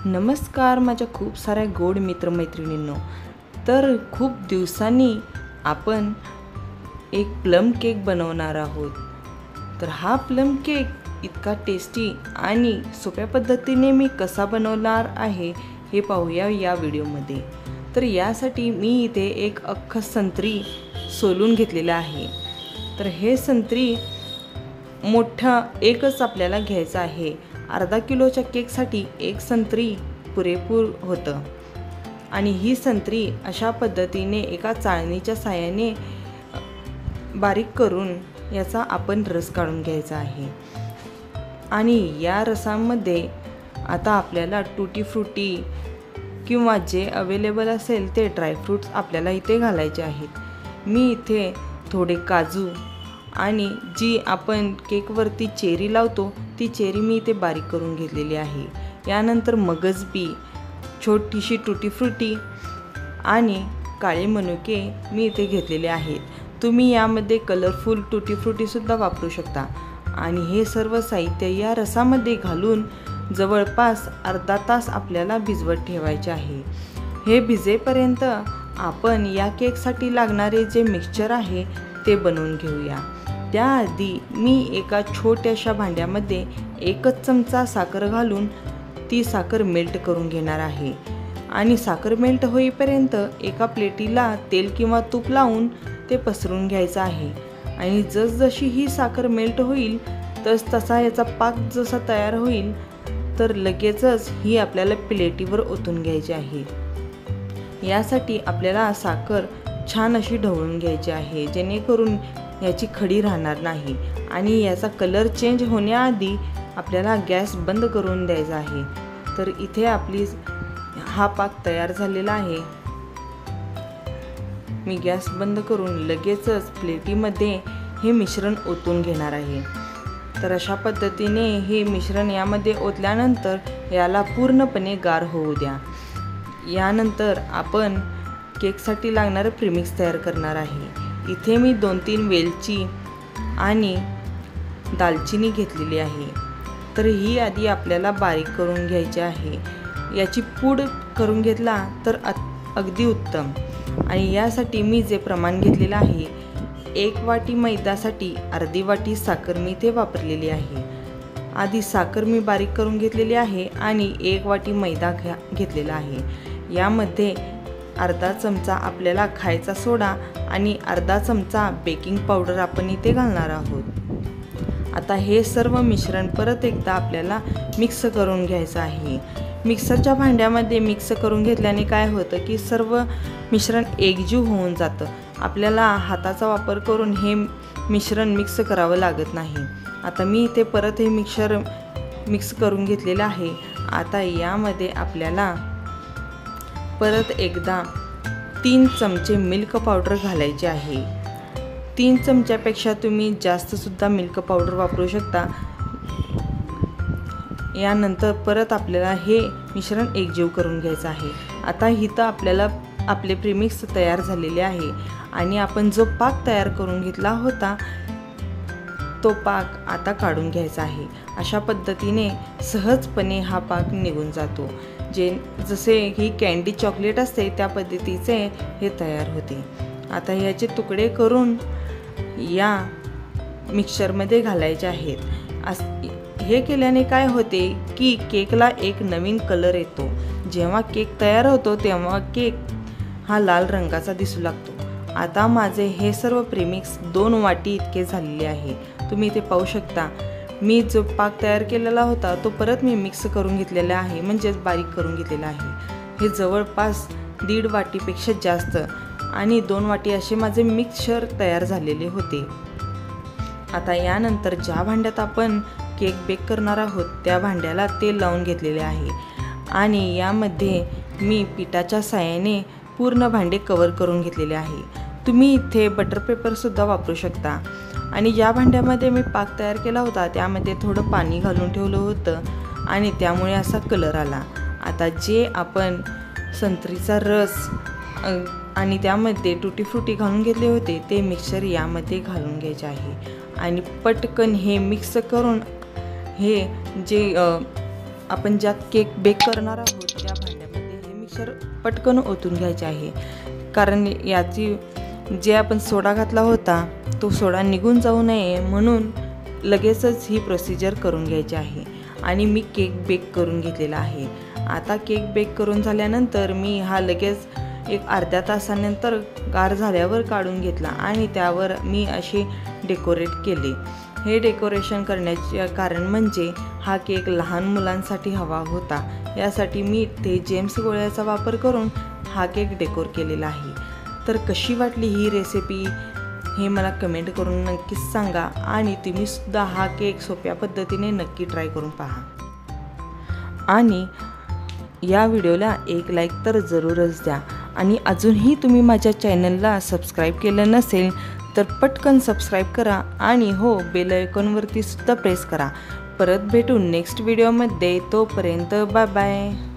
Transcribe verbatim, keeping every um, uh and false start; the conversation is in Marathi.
नमस्कार माझ्या खूप साऱ्या गोड मित्रमैत्रिणींनो. तर खूप दिवसांनी आपण एक प्लम केक बनवणार आहोत. तर हा प्लम केक इतका टेस्टी आणि सोप्या पद्धतीने मी कसा बनवणार आहे हे पाहूया या व्हिडिओमध्ये. तर यासाठी मी इथे एक अख्खं संत्री सोलून घेतलेलं आहे. तर हे संत्री मोठा एकच आपल्याला घ्यायचं आहे. अर्धा किलोच्या केकसाठी एक संत्री पुरेपूर होतं. आणि ही संत्री अशा पद्धतीने एका चाळणीच्या साहाय्याने बारीक करून याचा आपण रस काढून घ्यायचा आहे. आणि या रसामध्ये आता आपल्याला टूटी फ्रूटी किंवा जे अवेलेबल असेल ते ड्रायफ्रूट्स आपल्याला इथे घालायचे आहेत. मी इथे थोडे काजू आणि जी आपण केकवरती चेरी लावतो ती चेरी मी इथे बारीक करून घेतलेली आहे. यानंतर मगजबी, छोटीशी टूटी फ्रूटी आणि काळे मनुके मी इथे घेतलेले आहेत. तुम्ही यामध्ये कलरफुल टूटी फ्रूटीसुद्धा वापरू शकता. आणि हे सर्व साहित्य या रसामध्ये घालून जवळपास अर्धा तास आपल्याला भिजवत ठेवायचे आहे. हे भिजेपर्यंत आपण या केकसाठी लागणारे जे मिक्सचर आहे ते बनवून घेऊया. त्याआधी मी एका छोट्याशा भांड्यामध्ये एकच चमचा साखर घालून ती साखर मेल्ट करून घेणार आहे. आणि साखर मेल्ट होईपर्यंत एका प्लेटीला तेल किंवा तूप लावून ते पसरून घ्यायचं आहे. आणि जसजशी ही साखर मेल्ट होईल तस तसा याचा पाक जसा तयार होईल तर लगेचच ही आपल्याला प्लेटीवर ओतून घ्यायची आहे. यासाठी आपल्याला साखर छान अशी ढवळून घ्यायची आहे जेणेकरून याची खडी राहणार नाही. आणि याचा कलर चेंज होण्याआधी आपल्याला गॅस बंद करून द्यायचा आहे. तर इथे आपली हा पाक तयार झालेला आहे. मी गॅस बंद करून लगेचच प्लेटीमध्ये हे मिश्रण ओतून घेणार आहे. तर अशा पद्धतीने हे मिश्रण यामध्ये ओतल्यानंतर याला पूर्णपणे गार होऊ द्या. यानंतर आपण केकसाठी लागणारं प्रीमिक्स तयार करणार आहे. इथे मी दोन तीन वेलची आणि दालचिनी घेतलेली आहे. तर ही आधी आपल्याला बारीक करून घ्यायची आहे. याची पूड करून घेतला तर अगदी उत्तम. आणि यासाठी मी जे प्रमाण घेतलेलं आहे, एक वाटी मैद्यासाठी अर्धी वाटी साखर मी इथे वापरलेली आहे. आधी साखर मी बारीक करून घेतलेली आहे आणि एक वाटी मैदा घ्या घेतलेला आहे. यामध्ये अर्धा चमचा आपल्याला खायचा सोडा आणि अर्धा चमचा बेकिंग पावडर आपण इथे घालणार आहोत. आता हे सर्व मिश्रण परत एकदा आपल्याला मिक्स करून घ्यायचं आहे. मिक्सरच्या भांड्यामध्ये मिक्स करून घेतल्याने काय होतं की सर्व मिश्रण एकजीव होऊन जातं. आपल्याला हाताचा वापर करून हे मिश्रण मिक्स करावं लागत नाही. आता मी इथे परत हे मिक्सर मिक्स करून घेतलेलं आहे. आता यामध्ये आपल्याला परत एकदा तीन चमचे मिल्क पावडर घालायचे आहे. तीन चमच्यापेक्षा तुम्ही जास्तसुद्धा मिल्क पावडर वापरू शकता. यानंतर परत आपल्याला हे मिश्रण एकजीव करून घ्यायचं आहे. आता इथं आपल्याला आपले प्रीमिक्स तयार झालेले आहे. आणि आपण जो पाक तयार करून घेतला होता तो पाक आता काढून घ्यायचा आहे. अशा पद्धतीने सहजपणे हा पाक निघून जातो. जे जसे ही कँडी चॉकलेट असते त्या पद्धतीचे हे तयार होते. आता याचे तुकडे करून या मिक्सचरमध्ये घालायचे आहेत. अस हे केल्याने काय होते की केकला एक नवीन कलर येतो. जेव्हा केक तयार होतो तेव्हा केक हा लाल रंगाचा दिसू लागतो. आता माझे हे सर्व प्रीमिक्स दोन वाटी इतके झालेले आहे. तुम्ही इथे पाहू शकता. मी जो पाक तयार केलेला होता तो परत मी मिक्स करून घेतलेला आहे, म्हणजेच बारीक करून घेतलेला आहे. हे जवळपास दीड वाटीपेक्षा जास्त आणि दोन वाटी असे माझे मिक्सचर तयार झालेले होते. आता यानंतर ज्या भांड्यात आपण केक बेक करणार आहोत त्या भांड्याला तेल लावून घेतलेले आहे. आणि यामध्ये मी पिठाच्या साहाय्याने पूर्ण भांडे कवर करून घेतलेले आहे. तुम्ही इथे बटर पेपरसुद्धा वापरू शकता. आणि ज्या भांड्यामध्ये मी पाक तयार केला होता त्यामध्ये थोडं पाणी घालून ठेवलं होतं आणि त्यामुळे असा कलर आला. आता जे आपण संत्रीचा रस आणि त्यामध्ये टूटी फ्रूटी घालून घेतले होते ते मिक्सचर यामध्ये घालून घ्यायचे आहे. आणि पटकन हे मिक्स करून हे जे आपण ज्यात केक बेक करणार आहोत त्या भांड्यामध्ये हे मिक्सर पटकन ओतून घ्यायचे आहे, कारण याची जे आपण सोडा घातला होता तो सोडा निघून जाऊ नये म्हणून लगेचच ही प्रोसिजर करून घ्यायची आहे. आणि मी केक बेक करून घेतलेला आहे. आता केक बेक करून झाल्यानंतर मी हा लगेच एक अर्ध्या तासानंतर गार झाल्यावर काढून घेतला आणि त्यावर मी असे डेकोरेट केले. हे डेकोरेशन करण्याचे कारण म्हणजे हा केक लहान मुलांसाठी हवा होता, यासाठी मी ते जेम्स गोळ्याचा वापर करून हा केक डेकोर केलेला आहे. तर कशी वाटली ही रेसिपी हे मला कमेंट करून नक्कीच सांगा आणि तुम्हीसुद्धा हा केक सोप्या पद्धतीने नक्की ट्राय करून पहा. आणि या व्हिडिओला एक लाईक तर जरूरच द्या. आणि अजूनही तुम्ही माझ्या चॅनलला सबस्क्राईब केलं नसेल तर पटकन सबस्क्राईब करा आणि हो बेल आयकॉनवरती सुद्धा प्रेस करा. परत भेटू नेक्स्ट व्हिडिओमध्ये. तोपर्यंत बाय बाय.